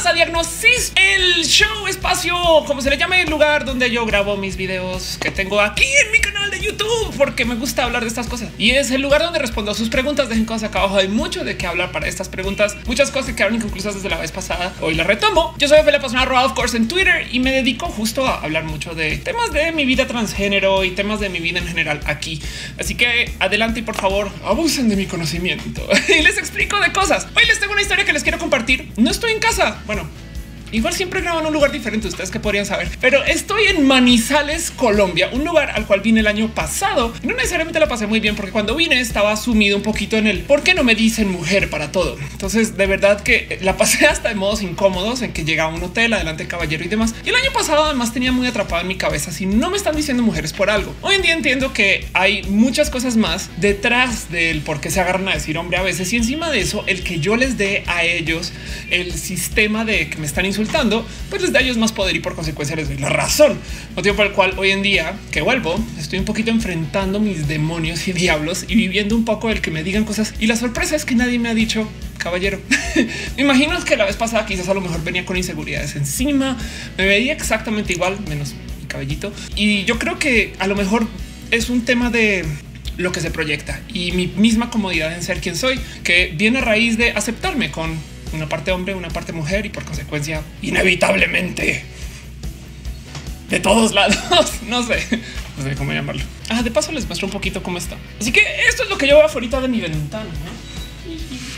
bienvenidos a Diagnosis, el show, espacio, como se le llame, el lugar donde yo grabo mis videos que tengo aquí en mi canal de YouTube, porque me gusta hablar de estas cosas y es el lugar donde respondo a sus preguntas. Dejen cosas acá abajo, hay mucho de qué hablar para estas preguntas, muchas cosas que quedaron inconclusas desde la vez pasada. Hoy las retomo. Yo soy Ophelia Pastrana, of course, en Twitter, y me dedico justo a hablar mucho de temas de mi vida transgénero y temas de mi vida en general aquí. Así que adelante y por favor abusen de mi conocimiento y les explico de cosas. Hoy les tengo una historia que les quiero compartir. No estoy en casa. Bueno, igual siempre grabo en un lugar diferente, ustedes que podrían saber, pero estoy en Manizales, Colombia, un lugar al cual vine el año pasado. No necesariamente la pasé muy bien porque cuando vine estaba sumido un poquito en el por qué no me dicen mujer para todo. Entonces de verdad que la pasé hasta de modos incómodos en que llega a un hotel, adelante caballero y demás. Y el año pasado además tenía muy atrapado en mi cabeza si no me están diciendo mujeres por algo. Hoy en día entiendo que hay muchas cosas más detrás del por qué se agarran a decir hombre a veces, y encima de eso el que yo les dé a ellos el sistema de que me están insultando, pues les da a ellos más poder y por consecuencia les doy la razón. Motivo por el cual hoy en día que vuelvo, estoy un poquito enfrentando mis demonios y diablos y viviendo un poco el que me digan cosas. Y la sorpresa es que nadie me ha dicho caballero. Me imagino que la vez pasada quizás a lo mejor venía con inseguridades encima, me veía exactamente igual, menos mi cabellito. Y yo creo que a lo mejor es un tema de lo que se proyecta y mi misma comodidad en ser quien soy, que viene a raíz de aceptarme con una parte hombre, una parte mujer y por consecuencia inevitablemente de todos lados. No sé cómo llamarlo. De paso les muestro un poquito cómo está. Así que esto es lo que yo veo afuera de mi ventana, ¿no?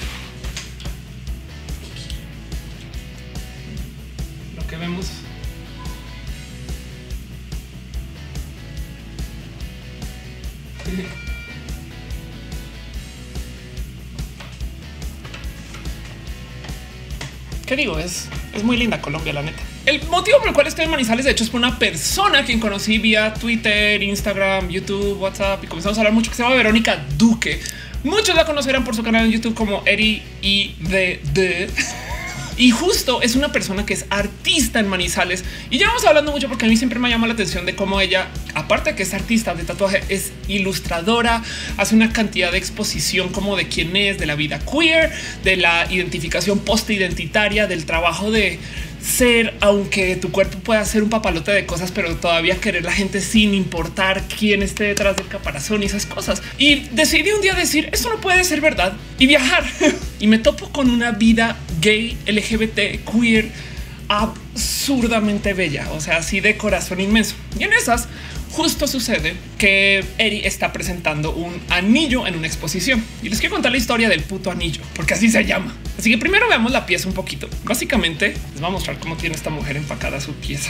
Lo que vemos. ¿Qué digo? Es muy linda Colombia, la neta. El motivo por el cual estoy en Manizales, de hecho, es por una persona a quien conocí vía Twitter, Instagram, YouTube, WhatsApp y comenzamos a hablar mucho, que se llama Verónica Duque. Muchos la conocerán por su canal en YouTube como Eri IDD. Y justo es una persona que es artista en Manizales y ya vamos hablando mucho porque a mí siempre me llama la atención de cómo ella, aparte de que es artista de tatuaje, es ilustradora, hace una cantidad de exposición como de quién es, de la vida queer, de la identificación post-identitaria, del trabajo de ser, aunque tu cuerpo pueda ser un papalote de cosas, pero todavía querer la gente sin importar quién esté detrás del caparazón y esas cosas. Y decidí un día decir esto no puede ser verdad y viajar. Y me topo con una vida gay, LGBT, queer, absurdamente bella, o sea, así de corazón inmenso. Y en esas justo sucede que Eri está presentando un anillo en una exposición y les quiero contar la historia del puto anillo, porque así se llama. Así que primero veamos la pieza un poquito. Básicamente les voy a mostrar cómo tiene esta mujer empacada su pieza.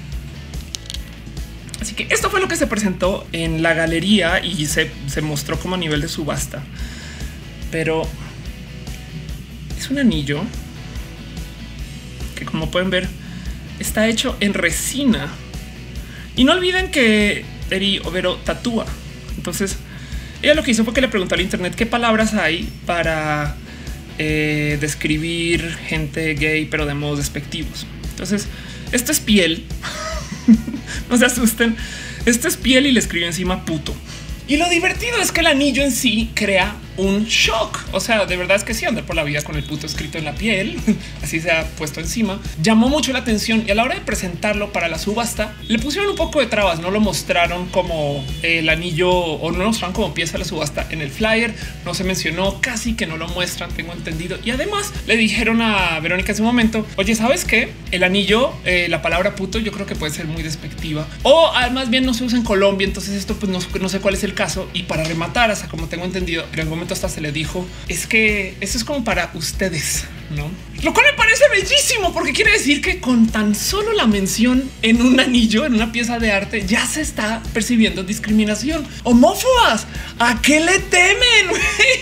Así que esto fue lo que se presentó en la galería y se mostró como a nivel de subasta, pero es un anillo que, como pueden ver, está hecho en resina. Y no olviden que Eri Overo tatúa. Entonces ella lo que hizo fue que le preguntó al internet qué palabras hay para describir gente gay, pero de modos despectivos. Entonces esto es piel. No se asusten. Esto es piel y le escribió encima puto. Y lo divertido es que el anillo en sí crea un shock. O sea, de verdad es que sí, andar por la vida con el puto escrito en la piel, así se ha puesto encima, llamó mucho la atención y a la hora de presentarlo para la subasta le pusieron un poco de trabas. No lo mostraron como el anillo o no lo mostraron como pieza de la subasta en el flyer. No se mencionó, casi que no lo muestran, tengo entendido. Y además le dijeron a Verónica en ese momento, oye, ¿sabes qué? El anillo, la palabra puto yo creo que puede ser muy despectiva o además bien no se usa en Colombia. Entonces esto pues no sé cuál es el caso. Y para rematar, hasta como tengo entendido, en algún momento hasta se le dijo es que eso es como para ustedes, ¿no? Lo cual me parece bellísimo porque quiere decir que con tan solo la mención en un anillo, en una pieza de arte, ya se está percibiendo discriminación. Homófobas, ¿a qué le temen?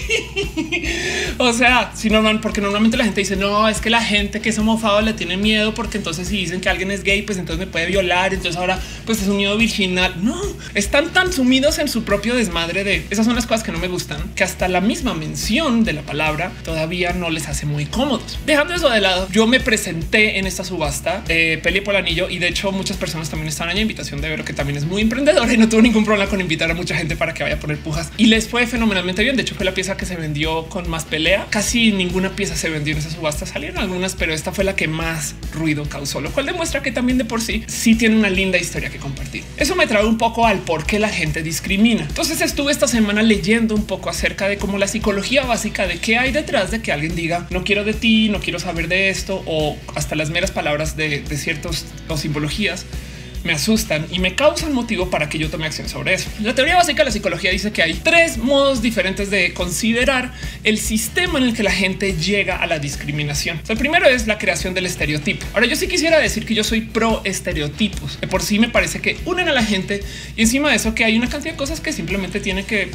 O sea, si normal, porque normalmente la gente dice no, es que la gente que es homófoba le tiene miedo porque entonces si dicen que alguien es gay, pues entonces me puede violar. Entonces ahora pues es un miedo virginal. No, están tan sumidos en su propio desmadre de esas son las cosas que no me gustan, que hasta la misma mención de la palabra todavía no les hace muy cómodo. modos. Dejando eso de lado, yo me presenté en esta subasta, peleé por el anillo y de hecho muchas personas también estaban allá, invitación de ver que también es muy emprendedora y no tuvo ningún problema con invitar a mucha gente para que vaya a poner pujas y les fue fenomenalmente bien. De hecho, fue la pieza que se vendió con más pelea. Casi ninguna pieza se vendió en esa subasta. Salieron algunas, pero esta fue la que más ruido causó, lo cual demuestra que también de por sí tiene una linda historia que compartir. Eso me trae un poco al por qué la gente discrimina. Entonces estuve esta semana leyendo un poco acerca de cómo la psicología básica de qué hay detrás de que alguien diga no quiero de ti, no quiero saber de esto, o hasta las meras palabras de ciertos o simbologías me asustan y me causan motivo para que yo tome acción sobre eso. La teoría básica de la psicología dice que hay tres modos diferentes de considerar el sistema en el que la gente llega a la discriminación. El primero es la creación del estereotipo. Ahora, yo sí quisiera decir que yo soy pro estereotipos. De por sí me parece que unen a la gente y encima de eso que hay una cantidad de cosas que simplemente tienen que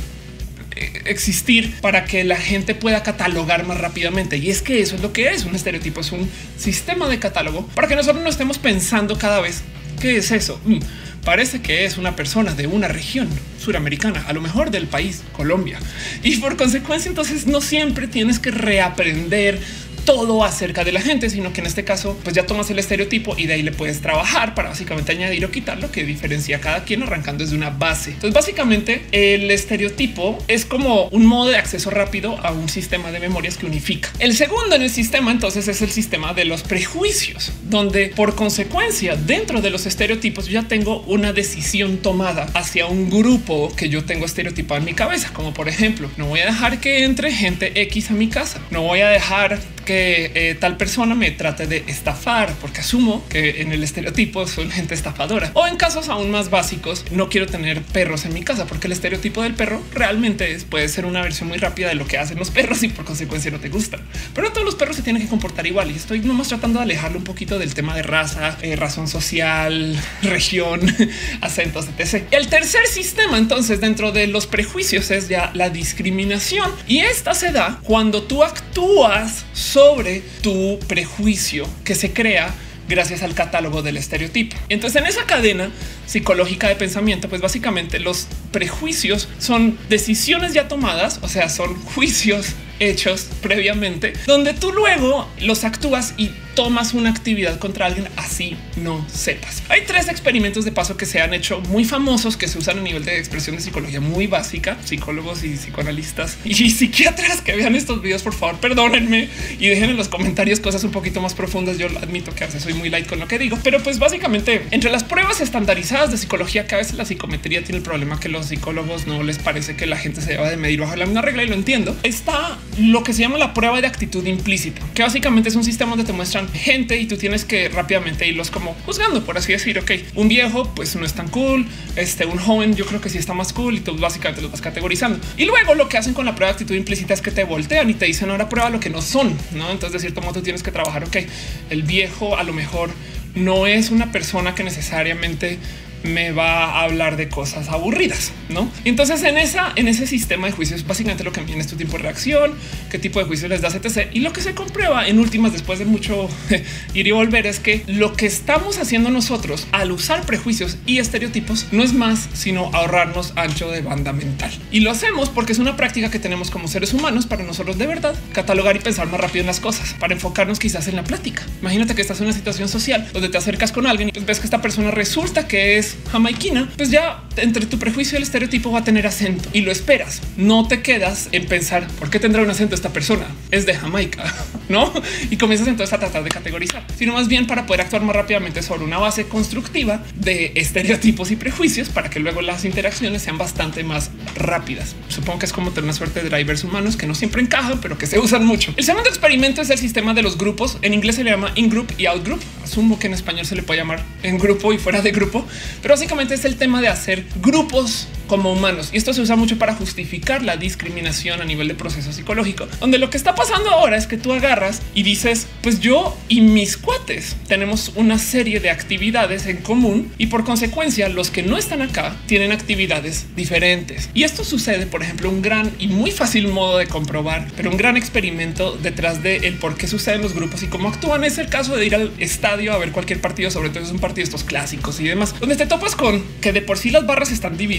existir para que la gente pueda catalogar más rápidamente. Y es que eso es lo que es un estereotipo, es un sistema de catálogo para que nosotros no estemos pensando cada vez ¿qué es eso? Parece que es una persona de una región suramericana, a lo mejor del país Colombia. Y por consecuencia, entonces no siempre tienes que reaprender todo acerca de la gente, sino que en este caso pues ya tomas el estereotipo y de ahí le puedes trabajar para básicamente añadir o quitar lo que diferencia a cada quien arrancando desde una base. Entonces básicamente el estereotipo es como un modo de acceso rápido a un sistema de memorias que unifica. El segundo en el sistema entonces es el sistema de los prejuicios, donde por consecuencia dentro de los estereotipos yo ya tengo una decisión tomada hacia un grupo que yo tengo estereotipado en mi cabeza, como por ejemplo no voy a dejar que entre gente X a mi casa, no voy a dejar que tal persona me trate de estafar porque asumo que en el estereotipo son gente estafadora, o en casos aún más básicos no quiero tener perros en mi casa porque el estereotipo del perro realmente puede ser una versión muy rápida de lo que hacen los perros y por consecuencia no te gustan, pero no todos los perros se tienen que comportar igual y estoy nomás tratando de alejarlo un poquito del tema de raza, razón social, región, acentos, etc. El tercer sistema entonces dentro de los prejuicios es ya la discriminación y esta se da cuando tú actúas sobre tu prejuicio que se crea gracias al catálogo del estereotipo. Entonces en esa cadena psicológica de pensamiento, pues básicamente los prejuicios son decisiones ya tomadas, o sea, son juicios hechos previamente, donde tú luego los actúas y tomas una actividad contra alguien así no sepas. Hay tres experimentos de paso que se han hecho muy famosos que se usan a nivel de expresión de psicología muy básica. Psicólogos y psicoanalistas y psiquiatras que vean estos videos, por favor, perdónenme y dejen en los comentarios cosas un poquito más profundas. Yo admito que a veces soy muy light con lo que digo, pero pues básicamente entre las pruebas estandarizadas de psicología, que a veces la psicometría tiene el problema que los psicólogos no les parece que la gente se deba de medir bajo la misma regla y lo entiendo. Está lo que se llama la prueba de actitud implícita, que básicamente es un sistema donde te muestran gente y tú tienes que rápidamente irlos como juzgando, por así decir. Ok, un viejo pues no es tan cool, un joven yo creo que sí está más cool y tú básicamente los vas categorizando. Y luego lo que hacen con la prueba de actitud implícita es que te voltean y te dicen ahora prueba lo que no son, ¿no? Entonces de cierto modo tú tienes que trabajar. Ok, el viejo a lo mejor no es una persona que necesariamente me va a hablar de cosas aburridas, ¿no? Y entonces en ese sistema de juicios básicamente lo que miden es tu tiempo de reacción, qué tipo de juicio les das, etc. Y lo que se comprueba en últimas, después de mucho ir y volver, es que lo que estamos haciendo nosotros al usar prejuicios y estereotipos no es más sino ahorrarnos ancho de banda mental. Y lo hacemos porque es una práctica que tenemos como seres humanos para nosotros de verdad catalogar y pensar más rápido en las cosas, para enfocarnos quizás en la plática. Imagínate que estás en una situación social donde te acercas con alguien y pues ves que esta persona resulta que es jamaiquina, pues ya entre tu prejuicio y el estereotipo va a tener acento y lo esperas. No te quedas en pensar por qué tendrá un acento esta persona, es de Jamaica, ¿no? Y comienzas entonces a tratar de categorizar, sino más bien para poder actuar más rápidamente sobre una base constructiva de estereotipos y prejuicios para que luego las interacciones sean bastante más rápidas. Supongo que es como tener una suerte de drivers humanos que no siempre encajan, pero que se usan mucho. El segundo experimento es el sistema de los grupos. En inglés se le llama in-group y out-group. Asumo que en español se le puede llamar en grupo y fuera de grupo, pero básicamente es el tema de hacer grupos como humanos. Y esto se usa mucho para justificar la discriminación a nivel de proceso psicológico, donde lo que está pasando ahora es que tú agarras y dices, pues yo y mis cuates tenemos una serie de actividades en común y por consecuencia los que no están acá tienen actividades diferentes. Y esto sucede, por ejemplo, un gran y muy fácil modo de comprobar, pero un gran experimento detrás de el por qué suceden los grupos y cómo actúan. Es el caso de ir al estadio a ver cualquier partido, sobre todo es un partido de estos clásicos y demás, donde te topas con que de por sí las barras están divididas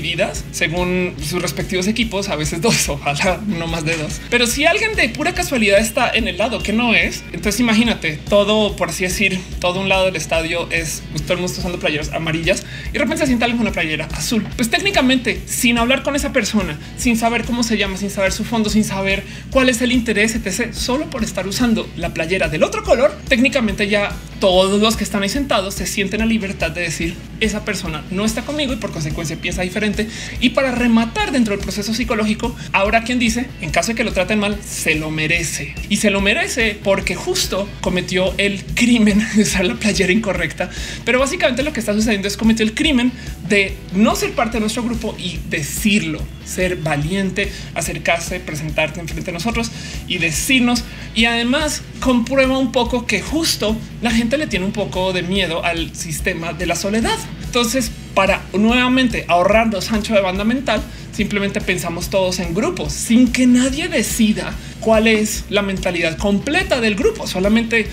jugadores según sus respectivos equipos, a veces dos, ojalá no más de dos. Pero si alguien de pura casualidad está en el lado que no es, entonces imagínate todo, por así decir, todo un lado del estadio es pues, todo el mundo está usando playeras amarillas y de repente se sienta alguien con una playera azul. Pues técnicamente, sin hablar con esa persona, sin saber cómo se llama, sin saber su fondo, sin saber cuál es el interés, etc., solo por estar usando la playera del otro color, técnicamente ya todos los que están ahí sentados se sienten a libertad de decir esa persona no está conmigo y por consecuencia piensa diferente. Y para rematar dentro del proceso psicológico, ahora quien dice en caso de que lo traten mal, se lo merece y se lo merece porque justo cometió el crimen de usar la playera incorrecta. Pero básicamente lo que está sucediendo es cometió el crimen de no ser parte de nuestro grupo y decirlo, ser valiente, acercarse, presentarte enfrente de nosotros y decirnos. Y además comprueba un poco que justo la gente le tiene un poco de miedo al sistema de la soledad. Entonces, para nuevamente ahorrarnos ancho de banda mental, simplemente pensamos todos en grupos sin que nadie decida cuál es la mentalidad completa del grupo. Solamente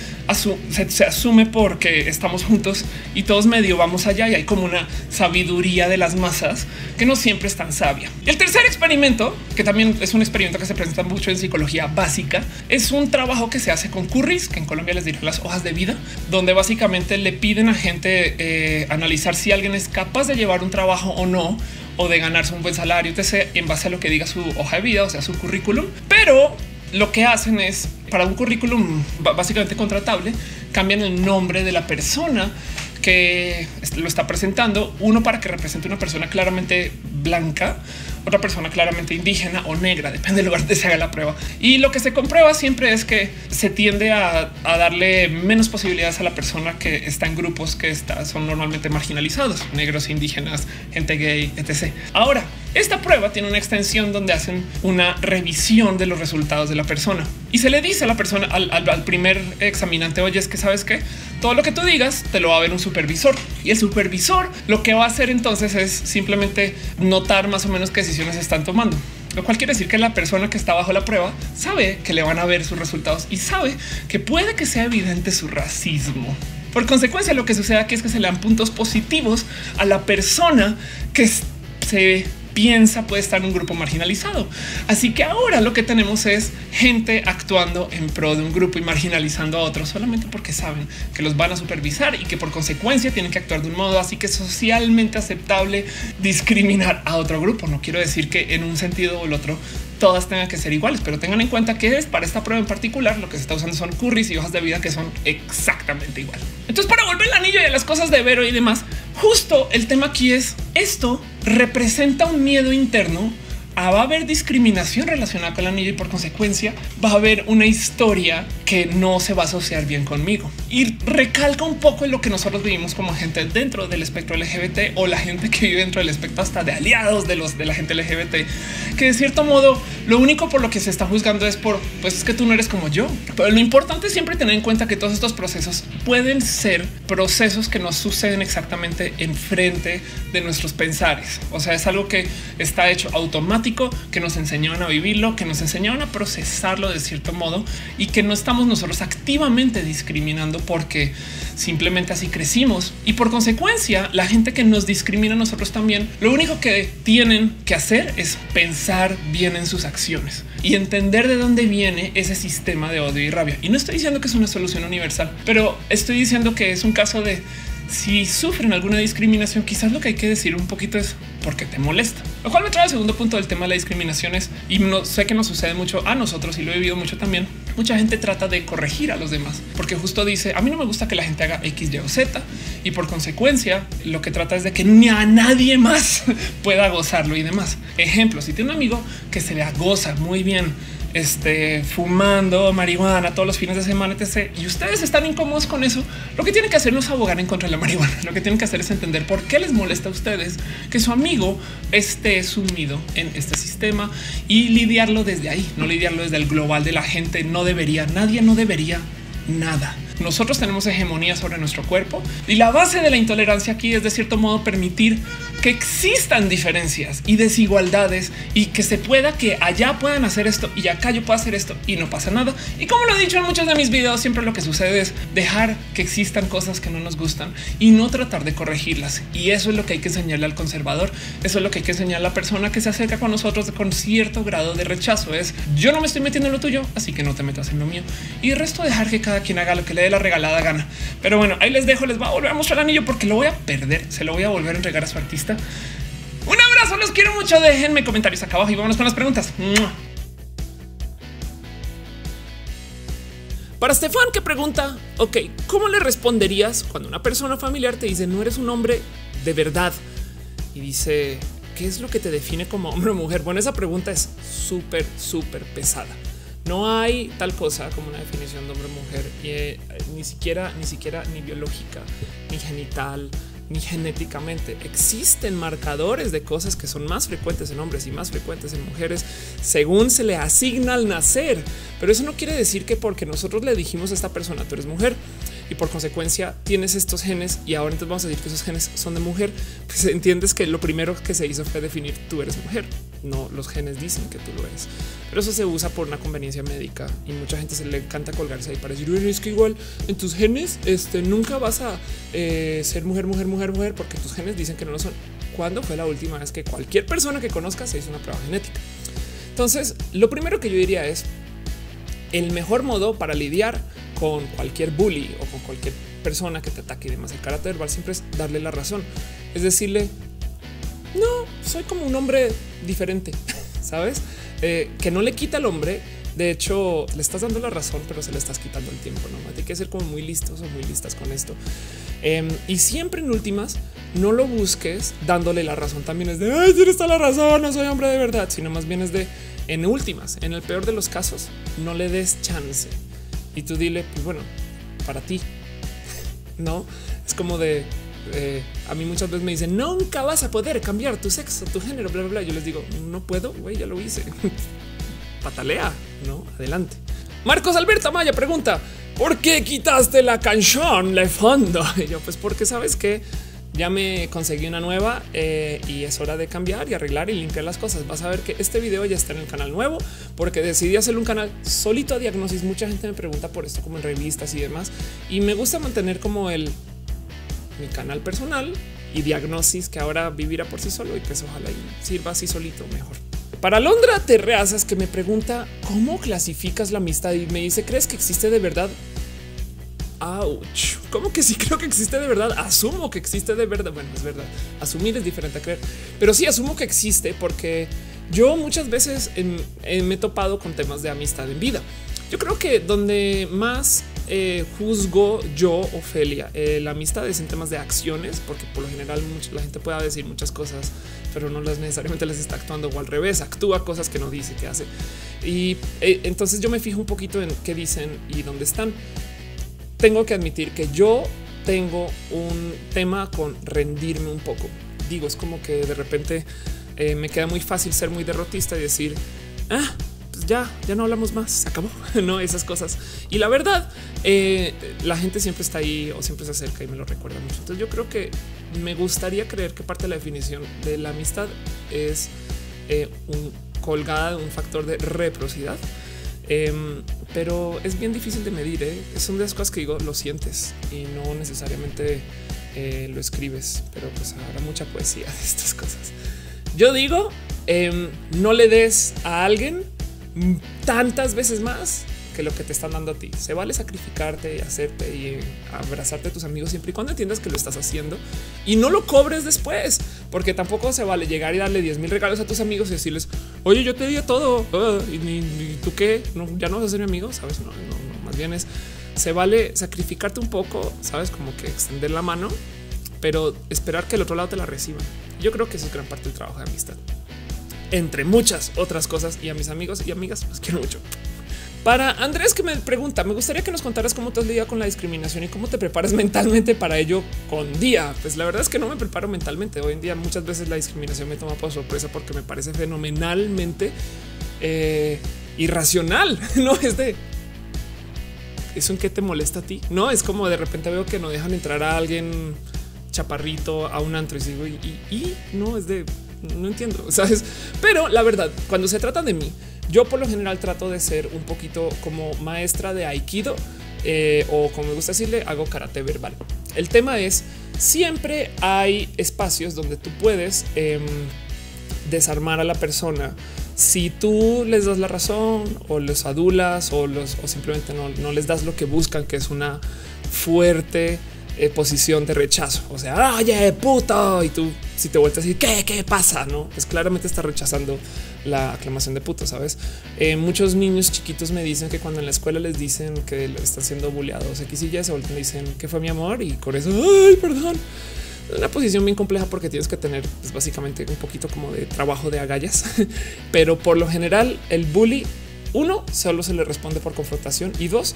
se asume porque estamos juntos y todos medio vamos allá y hay como una sabiduría de las masas que no siempre es tan sabia. Y el tercer experimento, que también es un experimento que se presenta mucho en psicología básica, es un trabajo que se hace con curris, que en Colombia les dirán las hojas de vida, donde básicamente le piden a gente analizar si alguien es capaz de llevar un trabajo o no, o de ganarse un buen salario, etc., en base a lo que diga su hoja de vida, o sea, su currículum. Pero lo que hacen es, para un currículum básicamente contratable, cambian el nombre de la persona que lo está presentando, uno para que represente una persona claramente blanca, otra persona claramente indígena o negra, depende del lugar donde se haga la prueba. Y lo que se comprueba siempre es que se tiende a darle menos posibilidades a la persona que está en grupos que son normalmente marginalizados, negros, indígenas, gente gay, etc. Ahora, esta prueba tiene una extensión donde hacen una revisión de los resultados de la persona y se le dice a la persona, al primer examinante, oye, es que sabes que todo lo que tú digas te lo va a ver un supervisor y el supervisor lo que va a hacer entonces es simplemente notar más o menos qué decisiones están tomando, lo cual quiere decir que la persona que está bajo la prueba sabe que le van a ver sus resultados y sabe que puede que sea evidente su racismo. Por consecuencia, lo que sucede aquí es que se le dan puntos positivos a la persona que se piensa puede estar en un grupo marginalizado. Así que ahora lo que tenemos es gente actuando en pro de un grupo y marginalizando a otros solamente porque saben que los van a supervisar y que por consecuencia tienen que actuar de un modo así que es socialmente aceptable discriminar a otro grupo. No quiero decir que en un sentido o el otro todas tengan que ser iguales, pero tengan en cuenta que es para esta prueba en particular lo que se está usando son curris y hojas de vida que son exactamente igual. Entonces, para volver el anillo y a las cosas de Vero y demás, justo el tema aquí es esto representa un miedo interno. Va a haber discriminación relacionada con el anillo y por consecuencia va a haber una historia que no se va a asociar bien conmigo y recalca un poco en lo que nosotros vivimos como gente dentro del espectro LGBT o la gente que vive dentro del espectro hasta de aliados de la gente LGBT, que de cierto modo lo único por lo que se está juzgando es pues es que tú no eres como yo. Pero lo importante es siempre tener en cuenta que todos estos procesos pueden ser procesos que nos suceden exactamente enfrente de nuestros pensares. O sea, es algo que está hecho automático, que nos enseñaban a vivirlo, que nos enseñaban a procesarlo de cierto modo y que no estamos nosotros activamente discriminando porque simplemente así crecimos. Y por consecuencia, la gente que nos discrimina a nosotros también, lo único que tienen que hacer es pensar bien en sus acciones y entender de dónde viene ese sistema de odio y rabia. Y no estoy diciendo que es una solución universal, pero estoy diciendo que es un caso de si sufren alguna discriminación, quizás lo que hay que decir un poquito es porque te molesta. Lo cual me trae al segundo punto del tema de la discriminación es, y no sé que nos sucede mucho a nosotros y lo he vivido mucho también. Mucha gente trata de corregir a los demás porque justo dice a mí no me gusta que la gente haga X, Y o Z y por consecuencia lo que trata es de que ni a nadie más pueda gozarlo y demás. Ejemplo, si tiene un amigo que se le goza muy bien fumando marihuana todos los fines de semana, etc. Y ustedes están incómodos con eso, lo que tienen que hacer no es abogar en contra de la marihuana. Lo que tienen que hacer es entender por qué les molesta a ustedes que su amigo esté sumido en este sistema y lidiarlo desde ahí, no lidiarlo desde el global de la gente. No debería, nadie no debería nada. nosotros tenemos hegemonía sobre nuestro cuerpo y la base de la intolerancia aquí es de cierto modo permitir que existan diferencias y desigualdades y que se pueda que allá puedan hacer esto y acá yo puedo hacer esto y no pasa nada. Y como lo he dicho en muchos de mis videos, siempre lo que sucede es dejar que existan cosas que no nos gustan y no tratar de corregirlas. Y eso es lo que hay que enseñarle al conservador. Eso es lo que hay que enseñar a la persona que se acerca con nosotros con cierto grado de rechazo. Es yo no me estoy metiendo en lo tuyo, así que no te metas en lo mío. Y el resto dejar que cada quien haga lo que le dé la regalada gana. Pero bueno, ahí les dejo. Les voy a volver a mostrar el anillo porque lo voy a perder. Se lo voy a volver a entregar a su artista. Un abrazo, los quiero mucho. Déjenme comentarios acá abajo y vámonos con las preguntas. Para Estefan, que pregunta, ok, ¿cómo le responderías cuando una persona familiar te dice no eres un hombre de verdad? Y dice, ¿qué es lo que te define como hombre o mujer? Bueno, esa pregunta es súper pesada. No hay tal cosa como una definición de hombre o mujer, ni siquiera ni biológica, ni genital, ni genéticamente. Existen marcadores de cosas que son más frecuentes en hombres y más frecuentes en mujeres según se le asigna al nacer. Pero eso no quiere decir que porque nosotros le dijimos a esta persona tú eres mujer y por consecuencia tienes estos genes y ahora entonces vamos a decir que esos genes son de mujer, pues entiendes que lo primero que se hizo fue definir tú eres mujer. No, los genes dicen que tú lo eres, pero eso se usa por una conveniencia médica y mucha gente se le encanta colgarse ahí para decir es que igual en tus genes nunca vas a ser mujer porque tus genes dicen que no lo son. ¿Cuándo fue la última vez que cualquier persona que conozca se hizo una prueba genética? Entonces, lo primero que yo diría es el mejor modo para lidiar con cualquier bully o con cualquier persona que te ataque y demás. El carácter verbal siempre es darle la razón, es decirle no, soy como un hombre diferente, sabes? Que no le quita al hombre. De hecho, le estás dando la razón, pero se le estás quitando el tiempo. No hay que ser como muy listos o muy listas con esto. Y siempre en últimas, no lo busques dándole la razón. También es de ay, tienes toda la razón, no soy hombre de verdad, sino más bien es de en últimas, en el peor de los casos, no le des chance y tú dile, pues bueno, para ti, no es como de a mí muchas veces me dicen nunca vas a poder cambiar tu sexo, tu género, bla, bla, bla. Yo les digo no puedo, güey, ya lo hice. Patalea, no adelante. Marcos Alberto Maya pregunta ¿por qué quitaste la canción de fondo? Y yo pues porque sabes que ya me conseguí una nueva y es hora de cambiar y arreglar y limpiar las cosas. Vas a ver que este video ya está en el canal nuevo porque decidí hacerle un canal solito a Diagnosis. Mucha gente me pregunta por esto como en revistas y demás y me gusta mantener como mi canal personal y Diagnosis que ahora vivirá por sí solo y pues ojalá y sirva así solito mejor. Para Londra Terreazas que me pregunta cómo clasificas la amistad y me dice ¿crees que existe de verdad? Ouch. ¿Cómo que sí creo que existe de verdad? Asumo que existe de verdad. Bueno, es verdad. Asumir es diferente a creer, pero sí asumo que existe porque yo muchas veces me he topado con temas de amistad en vida. Yo creo que donde más juzgo yo, Ofelia, la amistad es en temas de acciones, porque por lo general la gente puede decir muchas cosas, pero no las necesariamente les está actuando o al revés, actúa cosas que no dice que hace. Y entonces yo me fijo un poquito en qué dicen y dónde están. Tengo que admitir que yo tengo un tema con rendirme un poco. Digo, es como que de repente me queda muy fácil ser muy derrotista y decir, pues ya no hablamos más, se acabó, no esas cosas. Y la verdad, la gente siempre está ahí o siempre se acerca y me lo recuerda mucho. Entonces yo creo que me gustaría creer que parte de la definición de la amistad es colgada de un factor de reciprocidad. Pero es bien difícil de medir. Son de las cosas que digo, lo sientes y no necesariamente lo escribes, pero pues habrá mucha poesía de estas cosas. Yo digo, no le des a alguien tantas veces más que lo que te están dando a ti. Se vale sacrificarte y hacerte y abrazarte a tus amigos siempre y cuando entiendas que lo estás haciendo y no lo cobres después, porque tampoco se vale llegar y darle 10,000 regalos a tus amigos y decirles oye, yo te di todo y tú qué, no, ya no vas a ser mi amigo, sabes? No, más bien se vale sacrificarte un poco, sabes, como que extender la mano, pero esperar que el otro lado te la reciba. Yo creo que eso es gran parte del trabajo de amistad, entre muchas otras cosas. Y a mis amigos y amigas los quiero mucho. Para Andrés que me pregunta, me gustaría que nos contaras cómo te has lidiado con la discriminación y cómo te preparas mentalmente para ello con día. Pues la verdad es que no me preparo mentalmente. Hoy en día muchas veces la discriminación me toma por sorpresa porque me parece fenomenalmente irracional. No es de ¿eso en qué te molesta a ti? No, es como de repente veo que no dejan entrar a alguien chaparrito a un antro y digo, y no es de, no entiendo, ¿sabes? Pero la verdad, cuando se trata de mí, yo por lo general trato de ser un poquito como maestra de Aikido o como me gusta decirle, hago karate verbal. El tema es, siempre hay espacios donde tú puedes desarmar a la persona. Si tú les das la razón o los adulas o simplemente no les das lo que buscan, que es una fuerte posición de rechazo. O sea, oye, puto. Y tú, si te vuelves a decir qué pasa, no, pues claramente está rechazando la aclamación de puto. Sabes, muchos niños chiquitos me dicen que cuando en la escuela les dicen que están siendo bulleados X y Y, se vuelven y dicen que fue mi amor y por eso, ay, perdón. Una posición bien compleja porque tienes que tener pues, básicamente un poquito como de trabajo de agallas, pero por lo general el bully, uno, solo se le responde por confrontación y dos,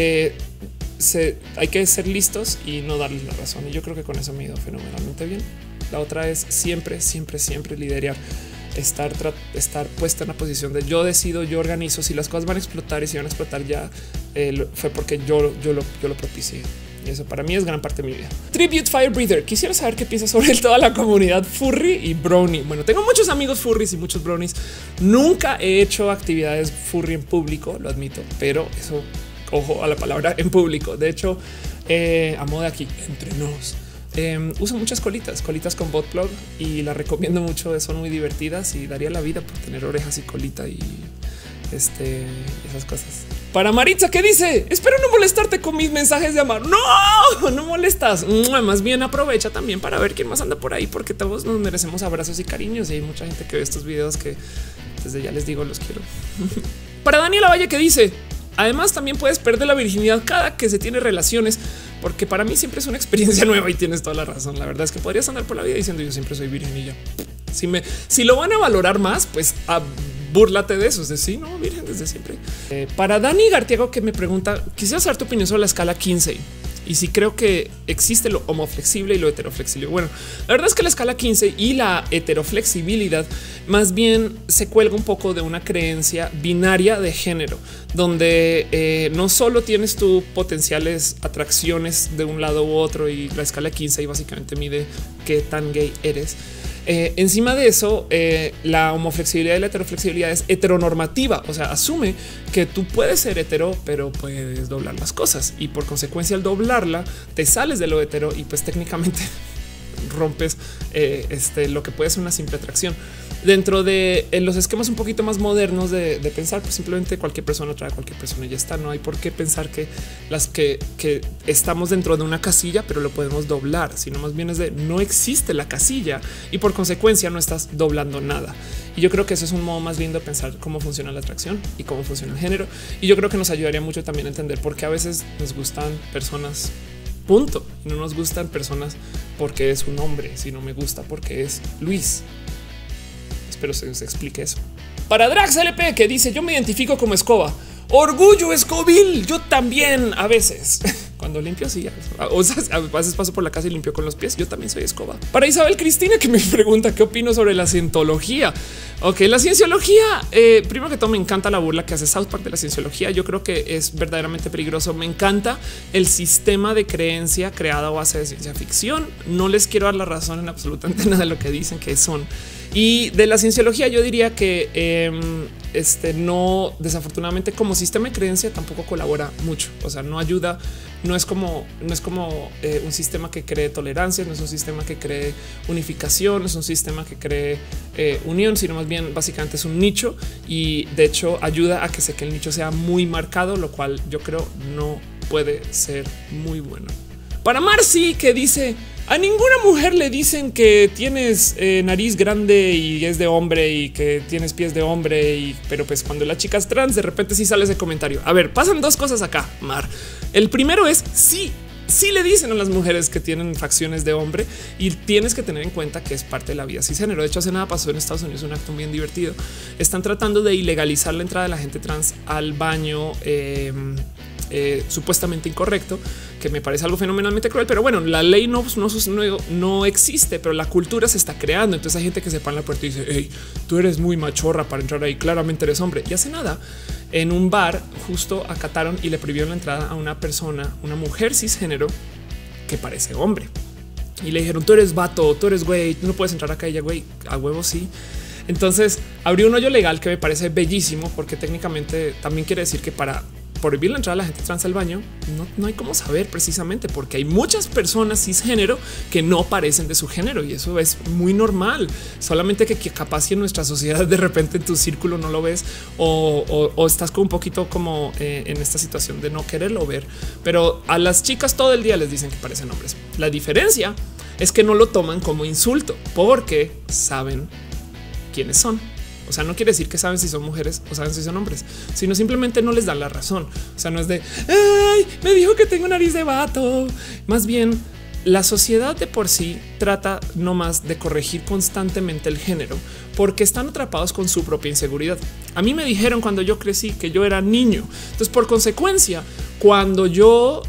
hay que ser listos y no darles la razón. Y yo creo que con eso me ha ido fenomenalmente bien. La otra es siempre liderar, estar puesta en la posición de yo decido, yo organizo. Si las cosas van a explotar y si van a explotar ya fue porque yo lo propicié. Y eso para mí es gran parte de mi vida. Tribute Firebreather. Quisiera saber qué piensas sobre toda la comunidad furry y brownie. Bueno, tengo muchos amigos furries y muchos brownies. Nunca he hecho actividades furry en público, lo admito, pero eso, ojo a la palabra en público. De hecho, a modo de aquí, entre nos, uso muchas colitas con bot plug y las recomiendo mucho. Son muy divertidas y daría la vida por tener orejas y colita y esas cosas. Para Maritza, que dice: espero no molestarte con mis mensajes de amor. No molestas. Más bien aprovecha también para ver quién más anda por ahí, porque todos nos merecemos abrazos y cariños. Y hay mucha gente que ve estos videos que desde ya les digo los quiero. Para Daniela Valle, que dice: además también puedes perder la virginidad cada que se tiene relaciones, porque para mí siempre es una experiencia nueva y tienes toda la razón. La verdad es que podrías andar por la vida diciendo yo siempre soy virgen y ya. Si lo van a valorar más, pues búrlate de eso. Es decir, no, virgen desde siempre. Para Dani Gartiago, que me pregunta: quisiera saber tu opinión sobre la escala 15 y si creo que existe lo homoflexible y lo heteroflexible. Bueno, la verdad es que la escala 15 y la heteroflexibilidad más bien se cuelga un poco de una creencia binaria de género, donde no solo tienes tu potenciales atracciones de un lado u otro, y la escala 15 y básicamente mide qué tan gay eres. Encima de eso, la homoflexibilidad y la heteroflexibilidad es heteronormativa, o sea, asume que tú puedes ser hetero, pero puedes doblar las cosas y por consecuencia al doblarla te sales de lo hetero y pues técnicamente rompes lo que puede ser una simple atracción. Dentro de los esquemas un poquito más modernos de pensar, pues simplemente cualquier persona atrae a cualquier persona y ya está. No hay por qué pensar que que estamos dentro de una casilla, pero lo podemos doblar, sino más bien es de no existe la casilla y por consecuencia no estás doblando nada. Y yo creo que eso es un modo más lindo de pensar cómo funciona la atracción y cómo funciona el género. Y yo creo que nos ayudaría mucho también a entender por qué a veces nos gustan personas, punto, y no nos gustan personas porque es un hombre, sino me gusta porque es Luis. Espero se explique eso. Para Drax LP, que dice: yo me identifico como escoba. Orgullo escobil. Yo también a veces cuando limpio, sí, o sea, a veces paso por la casa y limpio con los pies. Yo también soy escoba. Para Isabel Cristina, que me pregunta qué opino sobre la cientología. Ok, la cienciología, primero que todo me encanta la burla que hace South Park de la cienciología. Yo creo que es verdaderamente peligroso. Me encanta el sistema de creencia creado a base de ciencia ficción. No les quiero dar la razón en absolutamente nada de lo que dicen que son. Y de la cienciología yo diría que no, desafortunadamente como sistema de creencia tampoco colabora mucho. O sea, no ayuda, no es como un sistema que cree tolerancia, no es un sistema que cree unificación, no es un sistema que cree unión, sino más bien básicamente es un nicho y de hecho ayuda a que el nicho sea muy marcado, lo cual yo creo no puede ser muy bueno. Para Marcy, que dice: a ninguna mujer le dicen que tienes nariz grande y es de hombre y que tienes pies de hombre, pero pues cuando la chica es trans, de repente sí sale ese comentario. A ver, pasan dos cosas acá, Mar. El primero es sí le dicen a las mujeres que tienen facciones de hombre y tienes que tener en cuenta que es parte de la vida cisgénero. De hecho, hace nada pasó en Estados Unidos un acto bien divertido. Están tratando de ilegalizar la entrada de la gente trans al baño. Supuestamente incorrecto, que me parece algo fenomenalmente cruel, pero bueno, la ley no existe, pero la cultura se está creando. Entonces hay gente que se para en la puerta y dice: hey, tú eres muy machorra para entrar ahí, claramente eres hombre. Y hace nada en un bar justo acataron y le prohibieron la entrada a una persona, una mujer cisgénero que parece hombre. Y le dijeron, tú eres vato, tú eres güey, tú no puedes entrar acá. Y ella, güey, a huevo sí. Entonces abrió un hoyo legal que me parece bellísimo, porque técnicamente también quiere decir que para prohibir la entrada a la gente trans al baño no hay cómo saber precisamente, porque hay muchas personas cisgénero que no parecen de su género y eso es muy normal. Solamente que capaz si en nuestra sociedad de repente en tu círculo no lo ves o estás con un poquito como en esta situación de no quererlo ver, pero a las chicas todo el día les dicen que parecen hombres. La diferencia es que no lo toman como insulto porque saben quiénes son. O sea, no quiere decir que saben si son mujeres o saben si son hombres, sino simplemente no les dan la razón. O sea, no es de ay, me dijo que tengo nariz de vato. Más bien, la sociedad de por sí trata nomás de corregir constantemente el género porque están atrapados con su propia inseguridad. A mí me dijeron cuando yo crecí que yo era niño. Entonces, por consecuencia, cuando yo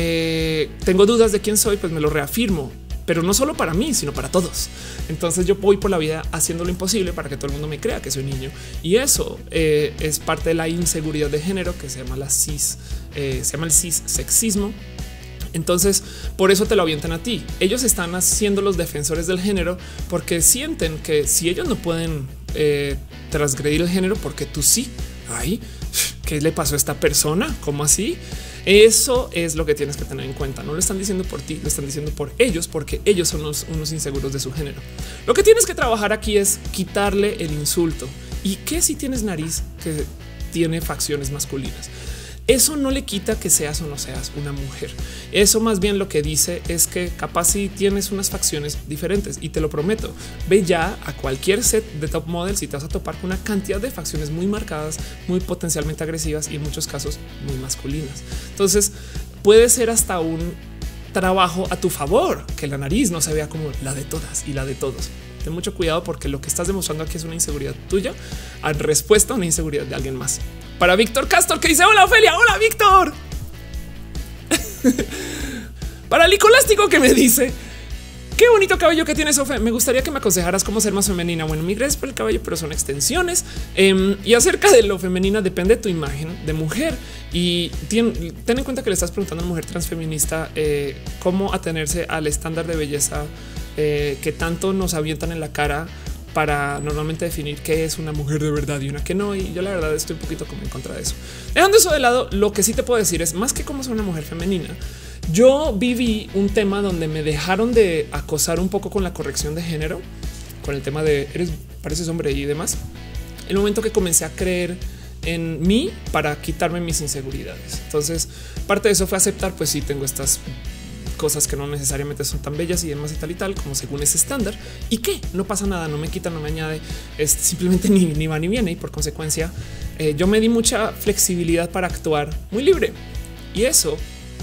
tengo dudas de quién soy, pues me lo reafirmo. Pero no solo para mí, sino para todos. Entonces yo voy por la vida haciendo lo imposible para que todo el mundo me crea que soy niño. Y eso es parte de la inseguridad de género que se llama la cis, se llama el cis sexismo. Entonces por eso te lo avientan a ti. Ellos están haciendo los defensores del género porque sienten que si ellos no pueden transgredir el género, porque tú sí. Ay, ¿qué le pasó a esta persona? ¿Cómo así? Eso es lo que tienes que tener en cuenta. No lo están diciendo por ti, lo están diciendo por ellos, porque ellos son unos inseguros de su género. Lo que tienes que trabajar aquí es quitarle el insulto. ¿Y qué si tienes nariz que tiene facciones masculinas? Eso no le quita que seas o no seas una mujer. Eso más bien lo que dice es que capaz si tienes unas facciones diferentes y te lo prometo, ve ya a cualquier set de top models y te vas a topar con una cantidad de facciones muy marcadas, muy potencialmente agresivas y en muchos casos muy masculinas. Entonces puede ser hasta un trabajo a tu favor que la nariz no se vea como la de todas y la de todos. Ten mucho cuidado porque lo que estás demostrando aquí es una inseguridad tuya en respuesta a una inseguridad de alguien más. Para Víctor Castor que dice hola Ofelia, hola Víctor. Para Licolástico que me dice qué bonito cabello que tienes, Ofe. Me gustaría que me aconsejaras cómo ser más femenina. Bueno, mi gracias por el cabello, pero son extensiones. Y acerca de lo femenina depende de tu imagen de mujer. Y ten en cuenta que le estás preguntando a una mujer transfeminista cómo atenerse al estándar de belleza que tanto nos avientan en la cara para normalmente definir qué es una mujer de verdad y una que no. Y yo la verdad estoy un poquito como en contra de eso. Dejando eso de lado, lo que sí te puedo decir es más que cómo ser una mujer femenina. Yo viví un tema donde me dejaron de acosar un poco con la corrección de género, con el tema de pareces hombre y demás. El momento que comencé a creer en mí para quitarme mis inseguridades. Entonces parte de eso fue aceptar, pues sí, tengo estas cosas que no necesariamente son tan bellas y demás y tal como según ese estándar y que no pasa nada, no me quita, no me añade, es simplemente ni va ni viene y por consecuencia yo me di mucha flexibilidad para actuar muy libre y eso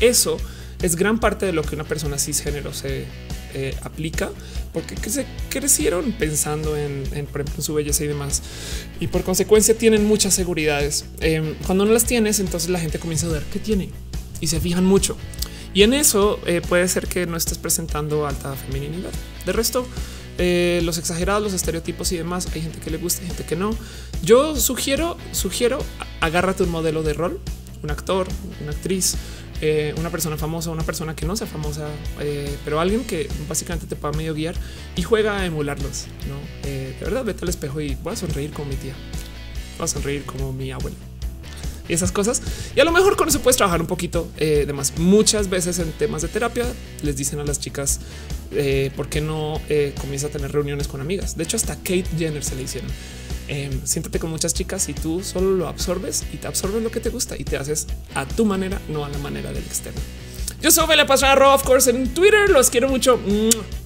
es gran parte de lo que una persona cisgénero se aplica porque se crecieron pensando en por ejemplo en su belleza y demás y por consecuencia tienen muchas seguridades. Cuando no las tienes, entonces la gente comienza a ver qué tiene y se fijan mucho. Y en eso puede ser que no estés presentando alta feminidad. De resto, los exagerados, los estereotipos y demás, hay gente que le gusta, hay gente que no. Yo sugiero, agárrate un modelo de rol, un actor, una actriz, una persona famosa, una persona que no sea famosa, pero alguien que básicamente te pueda medio guiar y juega a emularlos. ¿No? De verdad, vete al espejo y voy a sonreír como mi tía, voy a sonreír como mi abuela. Y esas cosas. Y a lo mejor con eso puedes trabajar un poquito de más. Muchas veces en temas de terapia les dicen a las chicas por qué no comienza a tener reuniones con amigas. De hecho, hasta Kate Jenner se le hicieron. Siéntate con muchas chicas y tú solo lo absorbes y te absorbes lo que te gusta y te haces a tu manera, no a la manera del externo. Yo soy Ofelia Pastrana, of course, en Twitter. Los quiero mucho.